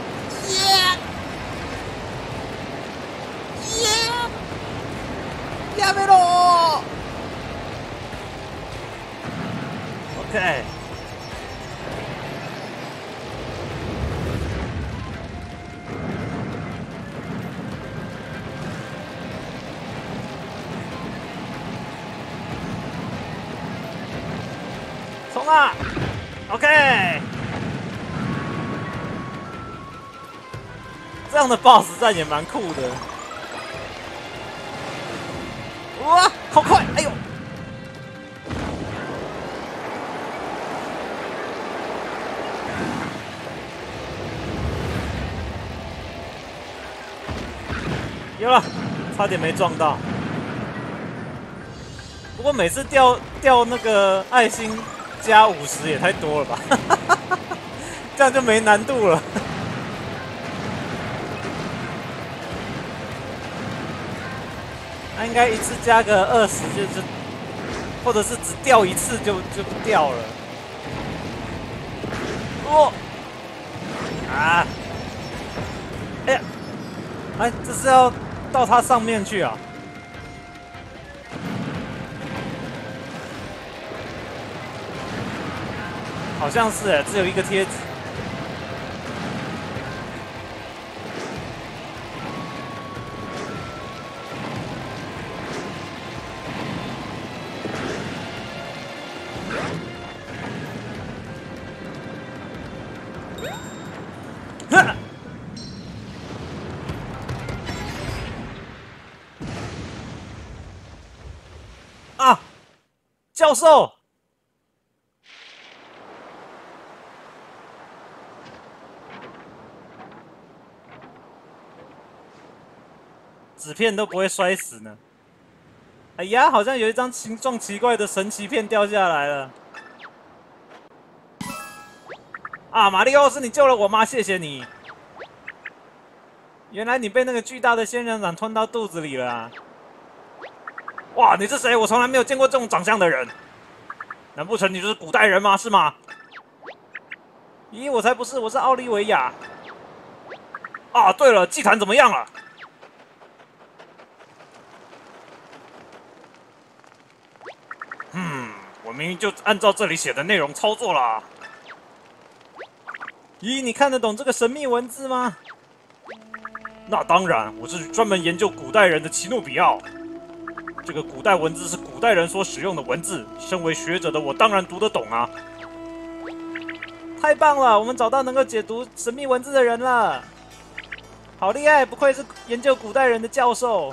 やめろ ！OK， 冲啊 ！OK， 这样的 BOSS 战也蛮酷的。哇，好快！哎呦，有了，差点没撞到。不过每次掉那个爱心加50也太多了吧？这样就没难度了。 那应该一次加个20就，或者是只掉一次就不掉了。哦，啊，哎呀，哎，这是要到它上面去啊？好像是哎，只有一个贴纸。啊，教授！纸片都不会摔死呢。哎呀，好像有一张形状奇怪的神奇片掉下来了。啊，马里奥，是你救了我吗？谢谢你。原来你被那个巨大的仙人掌吞到肚子里了啊！哇，你是谁？我从来没有见过这种长相的人。难不成你就是古代人吗？是吗？咦，我才不是，我是奥利维亚。啊，对了，祭坛怎么样了？我明明就按照这里写的内容操作啦。咦，你看得懂这个神秘文字吗？那当然，我是专门研究古代人的奇诺比奥。这个古代文字是古代人所使用的文字，身为学者的我当然读得懂啊。太棒了，我们找到能够解读神秘文字的人了。好厉害，不愧是研究古代人的教授。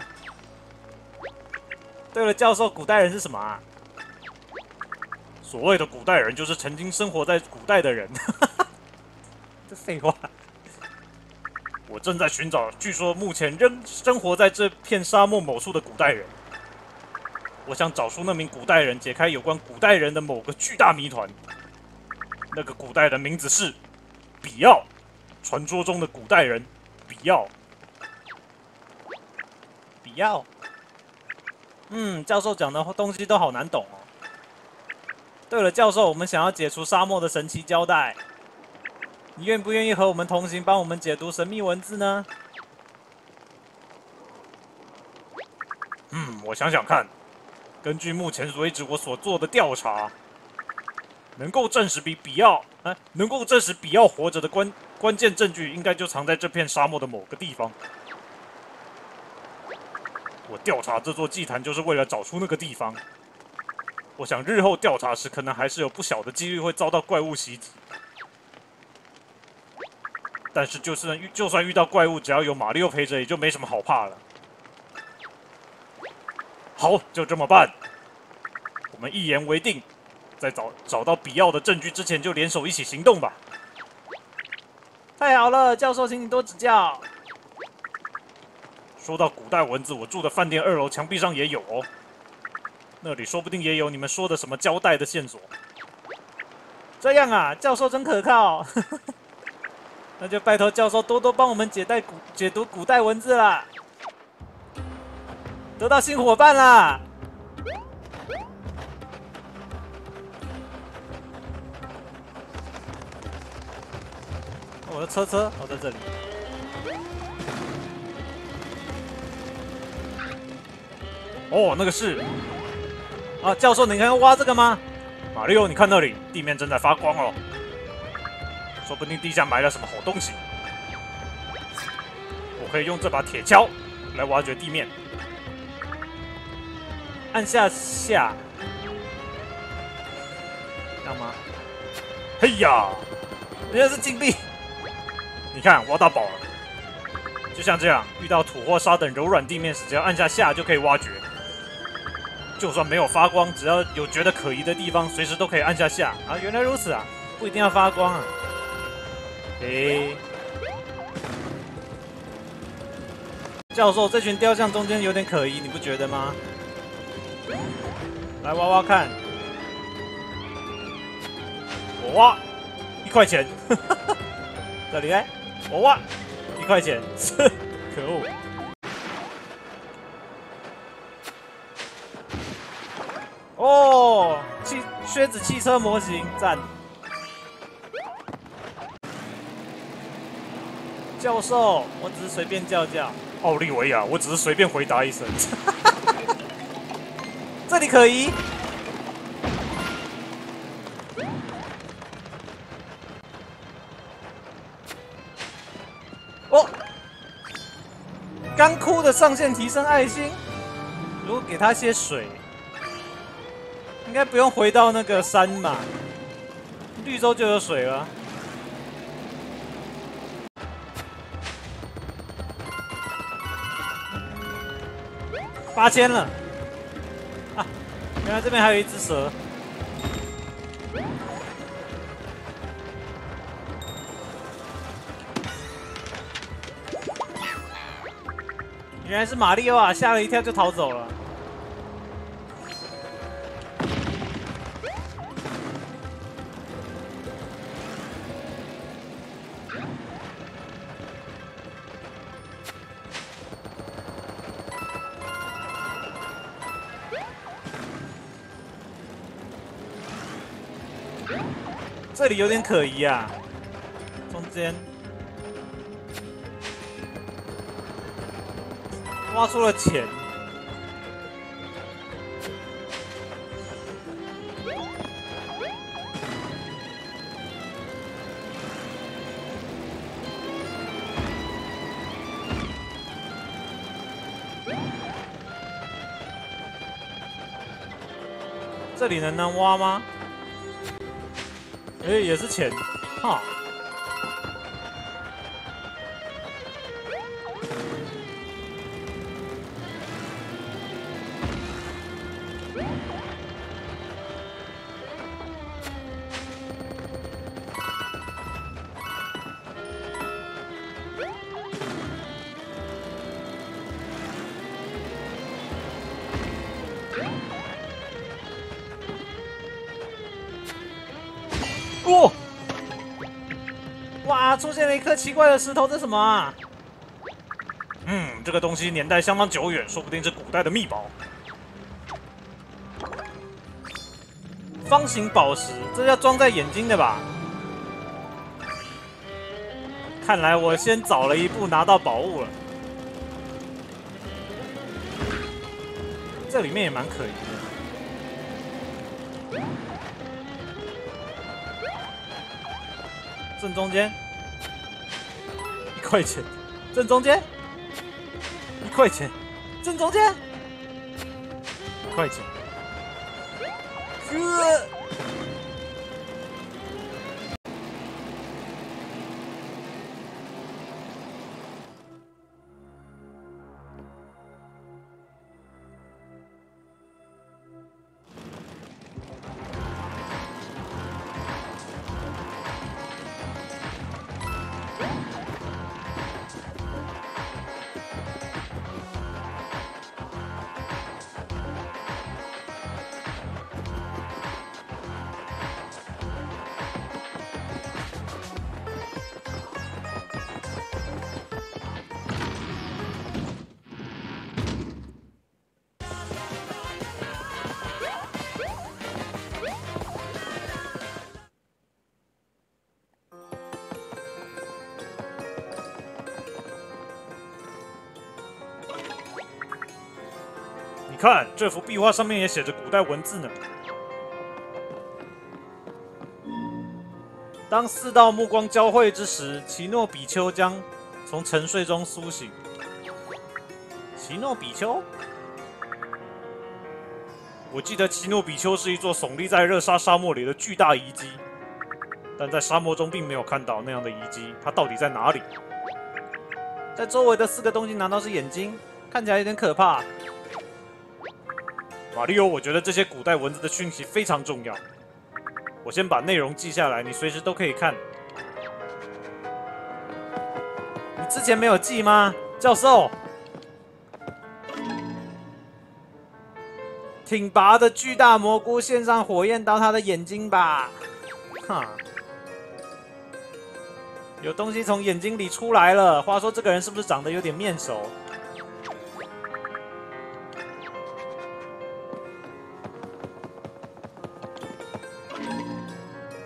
对了，教授，古代人是什么啊？所谓的古代人，就是曾经生活在古代的人。这废话。我正在寻找，据说目前仍生活在这片沙漠某处的古代人。我想找出那名古代人，解开有关古代人的某个巨大谜团。那个古代人名字是比奥，传说中的古代人比奥。比奥。教授讲的东西都好难懂哦。对了，教授，我们想要解除沙漠的神奇胶带，你愿不愿意和我们同行，帮我们解读神秘文字呢？我想想看。根据目前为止我所做的调查，能够证实比奥活着的关键证据，应该就藏在这片沙漠的某个地方。我调查这座祭坛，就是为了找出那个地方。我想日后调查时，可能还是有不小的几率会遭到怪物袭击。但是就算遇到怪物，只要有马里奥陪着，也就没什么好怕了。好，就这么办。我们一言为定，在找到比奥的证据之前，就联手一起行动吧。太好了，教授，请你多指教。说到古代文字，我住的饭店2楼墙壁上也有哦。那里说不定也有你们说的什么胶带的线索。这样啊，教授真可靠。那就拜托教授多多帮我们解读古代文字啦。得到新伙伴啦！我的车在这里。哦，那个是啊，教授，你要挖这个吗？马里奥，你看那里，地面正在发光哦，说不定地下埋了什么好东西。我可以用这把铁锹来挖掘地面。按下下，这样吗？嘿呀，原来是金币！你看，挖到宝了。就像这样，遇到土或沙等柔软地面时，只要按下下就可以挖掘。就算没有发光，只要有觉得可疑的地方，随时都可以按下下。啊，原来如此啊，不一定要发光啊。教授，这群雕像中间有点可疑，你不觉得吗？来挖挖看，我挖1块钱，这里来，我挖1块钱，可恶！ 靴子汽车模型，赞。教授，我只是随便叫叫。奥利维亚，我只是随便回答一声。这里可疑。哦，干枯的上限提升爱心。如果给他些水，应该不用回到那个山嘛，绿洲就有水了。8000了啊！原来这边还有一只蛇。原来是马里奥啊！吓了一跳就逃走了。这里有点可疑啊，中间挖出了钱。这里能挖吗？哎，也是钱，哈。哦！哇，出现了一颗奇怪的石头，这什么啊？这个东西年代相当久远，说不定是古代的秘宝。方形宝石，这要装在眼睛的吧？看来我先早了一步拿到宝物了。这里面也蛮可疑的。正中间，1块钱，正中间，1块钱，正中间，1块钱。你看，这幅壁画上面也写着古代文字呢。当4道目光交汇之时，奇诺比丘将从沉睡中苏醒。奇诺比丘？我记得奇诺比丘是一座耸立在热沙沙漠里的巨大遗迹，但在沙漠中并没有看到那样的遗迹，它到底在哪里？在周围的4个东西难道是眼睛？看起来有点可怕。马里奥，我觉得这些古代文字的讯息非常重要。我先把内容记下来，你随时都可以看。你之前没有记吗，教授？挺拔的巨大蘑菇献上火焰到他的眼睛吧！哈，有东西从眼睛里出来了。话说这个人是不是长得有点面熟？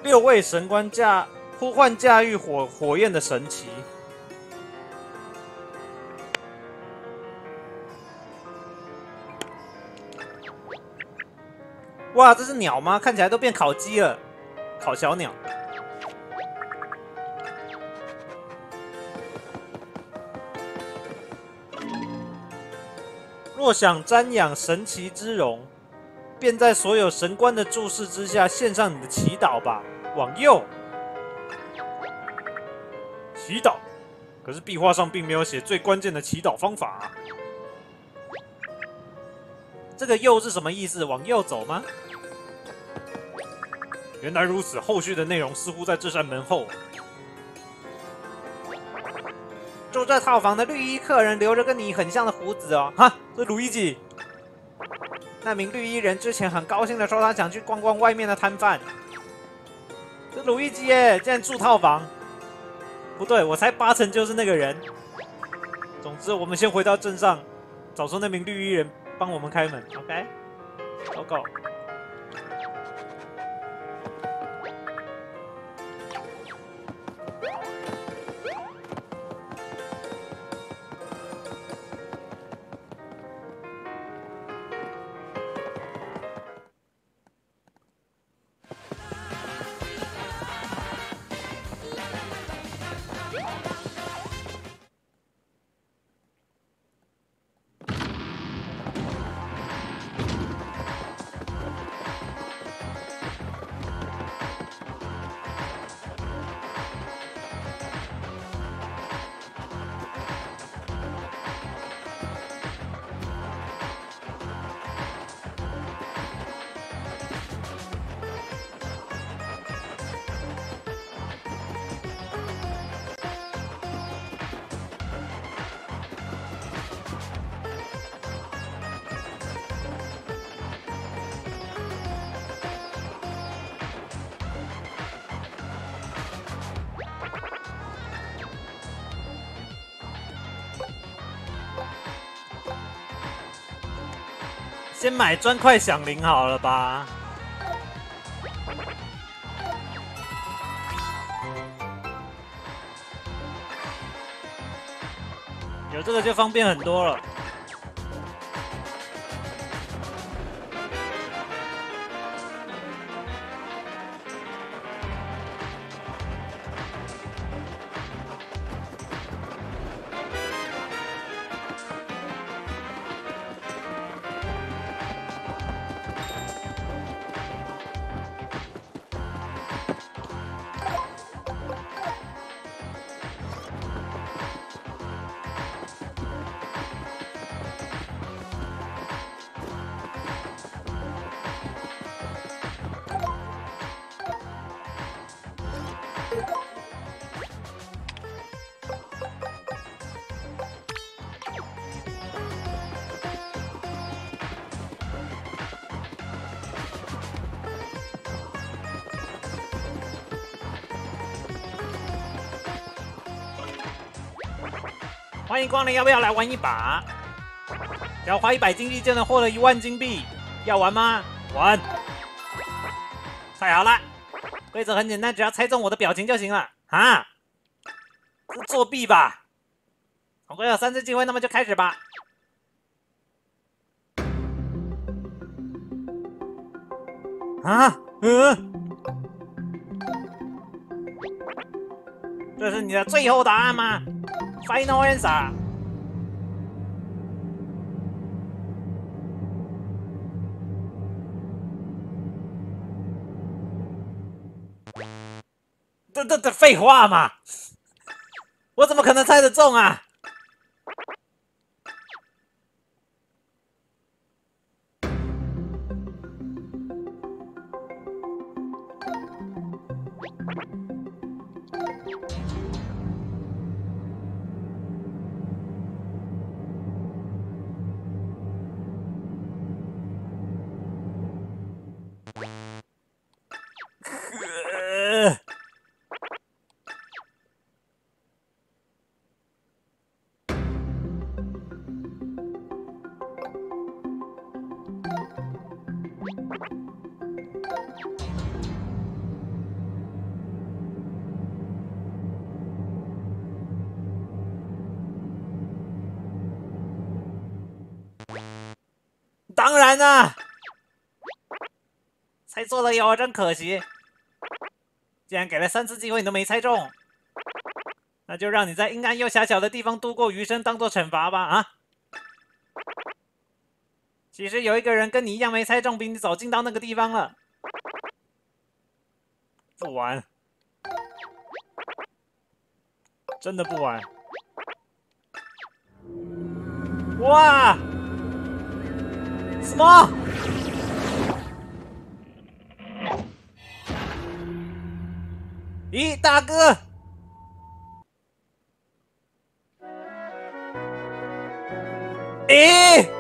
6位神官呼唤驾驭火焰的神奇。哇，这是鸟吗？看起来都变烤鸡了，烤小鸟。若想瞻仰神奇之容，便在所有神官的注视之下献上你的祈祷吧。往右，祈祷。可是壁画上并没有写最关键的祈祷方法啊。这个右是什么意思？往右走吗？原来如此，后续的内容似乎在这扇门后。住这套房的绿衣客人留着跟你很像的胡子哦。哈，这鲁伊吉。那名绿衣人之前很高兴的说他想去逛逛外面的摊贩。这鲁伊吉耶，竟然住套房。不对，我猜8成就是那个人。总之，我们先回到镇上，找出那名绿衣人帮我们开门。OK， Go。先买砖块响铃好了吧？有这个就方便很多了。欢迎光临，要不要来玩一把？只要花100金币就能获得1万金币，要玩吗？玩！太好了，规则很简单，只要猜中我的表情就行了。啊？是作弊吧？总共有3次机会，那么就开始吧。啊？这是你的最后答案吗？Final answer。这废话嘛！我怎么可能猜得中啊？ 当然啦，猜错了哟，真可惜。既然给了3次机会你都没猜中，那就让你在阴暗又狭小的地方度过余生，当做惩罚吧啊！其实有一个人跟你一样没猜中，比你早进到那个地方了。不玩，真的不玩。哇！什么？咦，大哥！咦？